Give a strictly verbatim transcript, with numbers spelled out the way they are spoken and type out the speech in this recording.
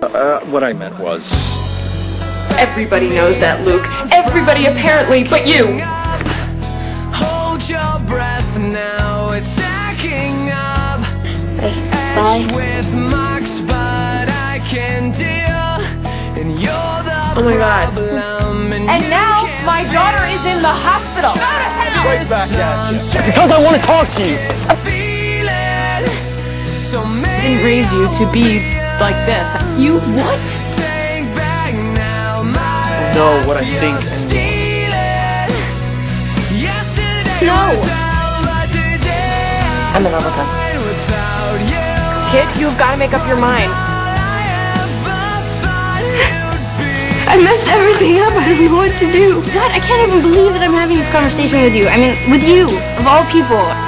Uh, what I meant was... Everybody knows that, Luke. Everybody apparently, but you. Hold your breath now, it's stacking up. Hey, bye. With marks, but I can deal. And you're the Oh my God. problem. And, And now my daughter is in the hospital. Right back at you. Because I want to talk to you. So I didn't raise you to be like this. You what? Know what I think and No. I'm in love with him. Kid, you've got to make up your mind. I messed everything up. I don't know what to do. God, I can't even believe that I'm having this conversation with you. I mean, with you, of all people.